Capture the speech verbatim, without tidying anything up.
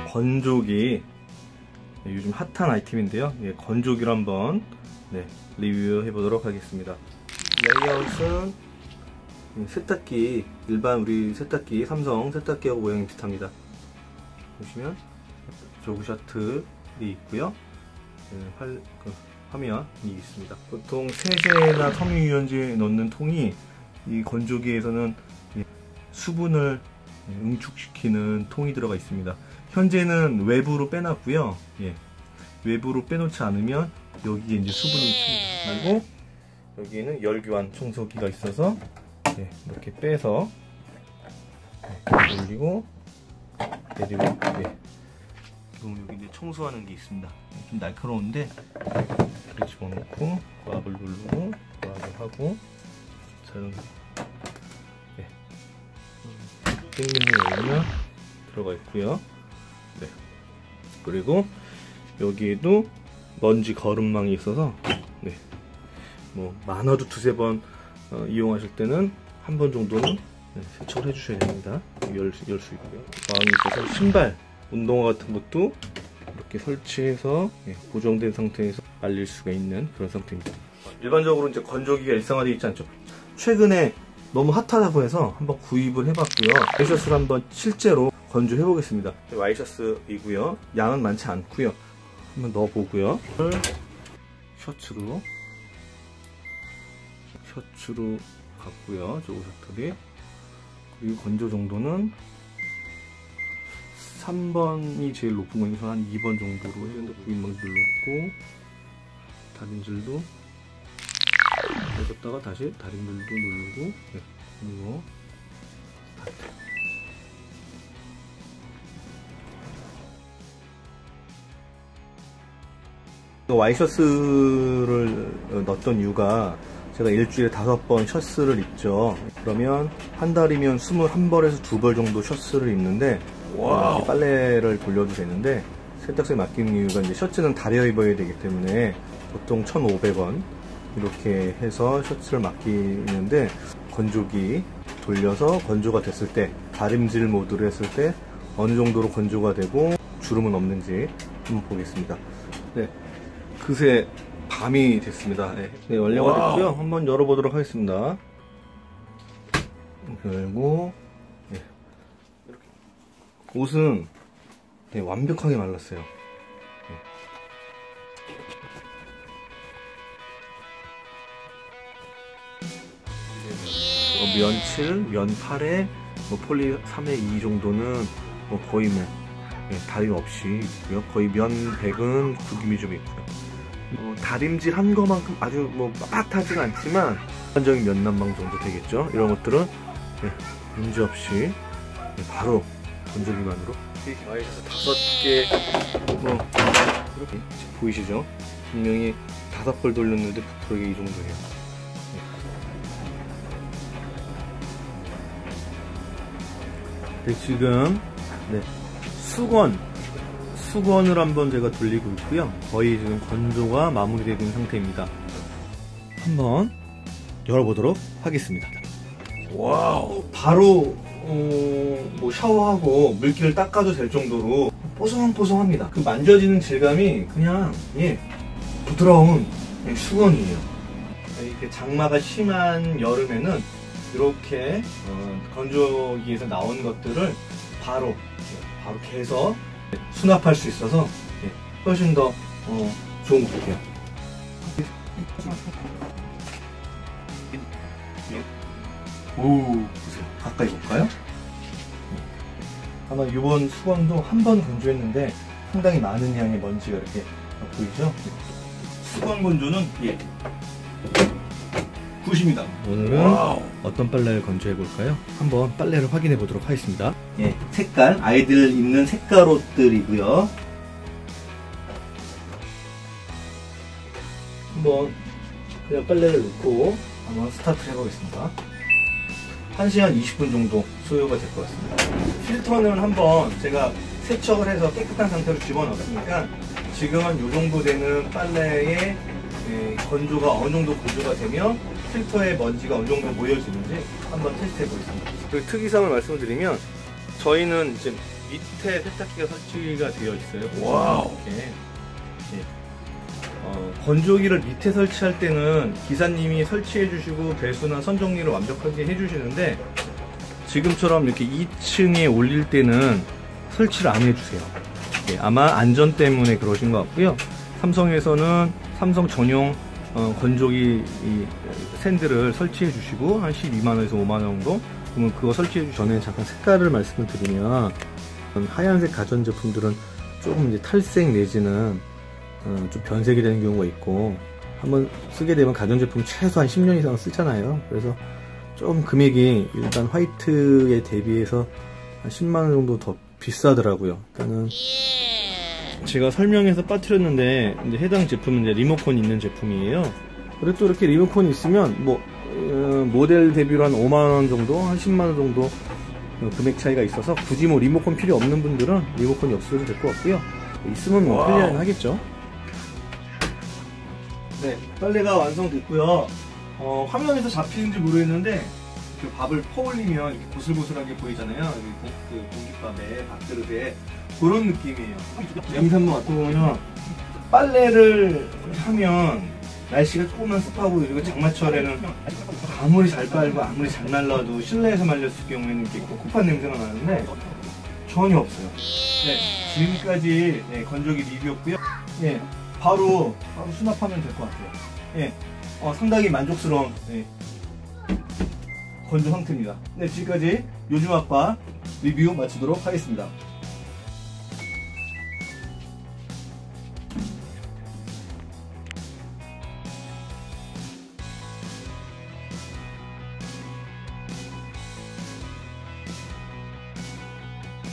건조기, 네, 요즘 핫한 아이템인데요. 예, 건조기를 한번 네, 리뷰해 보도록 하겠습니다. 레이아웃은 세탁기, 일반 우리 세탁기, 삼성 세탁기하고 모양이 비슷합니다. 보시면 조그 셔틀이 있고요. 네, 활, 그, 화면이 있습니다. 보통 세제나 섬유유연제 넣는 통이 이 건조기에서는 수분을 응축시키는 통이 들어가 있습니다. 현재는 외부로 빼놨고요. 예, 외부로 빼놓지 않으면 여기에 이제 수분이 차고, 여기에는 열교환 청소기가 있어서 예, 이렇게 빼서 예, 올리고 내리고, 예. 그럼 여기 이제 청소하는 게 있습니다. 좀 날카로운데 이렇게 집어넣고 고압을 누르고 고압을 하고 저런 네. 땡기는 열면 들어가 있고요. 네. 그리고 여기에도 먼지 거름망이 있어서 네. 뭐 많아도 두세 번 어, 이용하실 때는 한 번 정도는 네, 세척을 해주셔야 됩니다. 열, 열 수 있고요. 망이 있어서 신발, 운동화 같은 것도 이렇게 설치해서 예, 고정된 상태에서 말릴 수가 있는 그런 상태입니다. 일반적으로 이제 건조기가 일상화되어 있지 않죠. 최근에 너무 핫하다고 해서 한번 구입을 해봤고요. 와이셔츠를 한번 실제로 건조해 보겠습니다. 와이셔츠이고요. 양은 많지 않고요. 한번 넣어보고요. 셔츠로 셔츠로 갔고요. 조그 셔틀이. 그리고 건조 정도는 삼 번이 제일 높은 거니까 한 이 번 정도로 구입망 눌렀고, 다림질도 해줬다가 다시 다림질도 누르고, 네, 그리고 스타트. 와이셔츠를 넣었던 이유가 제가 일주일에 다섯 번 셔츠를 입죠. 그러면 한 달이면 스물한 벌에서 두 벌 정도 셔츠를 입는데, 와우. 빨래를 돌려도 되는데 세탁소에 맡기는 이유가 이제 셔츠는 다려 입어야 되기 때문에 보통 천오백 원 이렇게 해서 셔츠를 맡기는데, 건조기 돌려서 건조가 됐을 때 다림질 모드로 했을 때 어느 정도로 건조가 되고 주름은 없는지 한번 보겠습니다. 네, 그새 밤이 됐습니다. 네, 네, 완료가 와우. 됐고요. 한번 열어보도록 하겠습니다. 열고, 네. 이렇게. 옷은 네, 완벽하게 말랐어요. 네. 어, 면 칠, 면 팔에 뭐 폴리 삼의 이 정도는 뭐 거의 뭐 네, 다림 없이 있고요. 거의 면 백은 구김이 좀 있고요. 어, 다림질 한 거만큼 아주 뭐 빳하지는 않지만 일반적인 면 난방 정도 되겠죠. 이런 것들은 네, 문제 없이 네, 바로 건조기만으로 와이셔츠 다섯 개 뭐 이렇게 보이시죠? 분명히 다섯 벌 돌렸는데 부풀게 이 정도예요. 네, 지금 네, 수건 수건을 한번 제가 돌리고 있고요. 거의 지금 건조가 마무리되는 상태입니다. 한번 열어보도록 하겠습니다. 와우, 바로 어, 뭐 샤워하고 물기를 닦아도 될 정도로 뽀송뽀송합니다. 그 만져지는 질감이 그냥 예, 부드러운 예, 수건이에요. 이렇게 장마가 심한 여름에는 이렇게 어, 건조기에서 나온 것들을 바로 예, 바로 개서 수납할 수 있어서 예, 훨씬 더 어, 좋은 것 같아요. 오, 보세요. 가까이 볼까요? 아마 이번 수건도 한 번 건조했는데 상당히 많은 양의 먼지가 이렇게 보이죠? 수건 건조는 예, 굿입니다. 오늘은 와우. 어떤 빨래를 건조해 볼까요? 한번 빨래를 확인해 보도록 하겠습니다. 예, 색깔, 아이들 입는 색깔 옷들이고요. 한번 그냥 빨래를 넣고 한번 스타트 해보겠습니다. 한 시간 이십 분 정도 소요가 될 것 같습니다. 필터는 한번 제가 세척을 해서 깨끗한 상태로 집어넣었으니까 지금은 이 정도 되는 빨래에 예, 건조가 어느 정도 건조가 되면 필터에 먼지가 어느 정도 모여지는지 한번 테스트 해보겠습니다. 그리고 특이사항을 말씀을 드리면 저희는 이제 밑에 세탁기가 설치가 되어 있어요. 와우. 이렇게. 네. 어, 건조기를 밑에 설치할 때는 기사님이 설치해 주시고 배수나 선 정리를 완벽하게 해 주시는데 지금처럼 이렇게 이 층에 올릴 때는 설치를 안 해주세요. 네, 아마 안전 때문에 그러신 것 같고요. 삼성에서는 삼성 전용 어, 건조기 이 샌들을 설치해 주시고 한 십이만 원에서 오만 원 정도. 그러면 그거 설치해 주기 전에 잠깐 색깔을 말씀을 드리면 하얀색 가전제품들은 조금 이제 탈색 내지는 어, 좀 변색이 되는 경우가 있고 한번 쓰게 되면 가전제품 최소한 십 년 이상 쓰잖아요. 그래서 좀 금액이 일단 화이트에 대비해서 한 십만 원 정도 더 비싸더라고요. 그러니까는 제가 설명해서 빠뜨렸는데 이제 해당 제품은 이제 리모컨 있는 제품이에요. 그리고 또 이렇게 리모컨이 있으면 뭐 어, 모델 대비로 한 오만 원 정도, 한 십만 원 정도 금액 차이가 있어서 굳이 뭐 리모컨 필요 없는 분들은 리모컨이 없어도 될 것 같고요. 있으면 뭐 편리하긴 하겠죠. 네, 빨래가 완성됐고요. 어, 화면에서 잡히는지 모르겠는데 그 밥을 퍼올리면 이렇게 보슬보슬하게 보이잖아요. 그 공깃밥에 밥그릇에 그런 느낌이에요. 냄새 한번 맡아보면 빨래를 하면 날씨가 조금만 습하고 그리고 장마철에는 아무리 잘 빨고 아무리 잘 말라도 실내에서 말렸을 경우에는 이렇게 꿉꿉한 냄새가 나는데 전혀 없어요. 네, 지금까지 네, 건조기 리뷰였고요. 네, 바로 바로 수납하면 될 것 같아요. 네, 어, 상당히 만족스러운 네, 건조 상태입니다. 네, 지금까지 요즘 아빠 리뷰 마치도록 하겠습니다.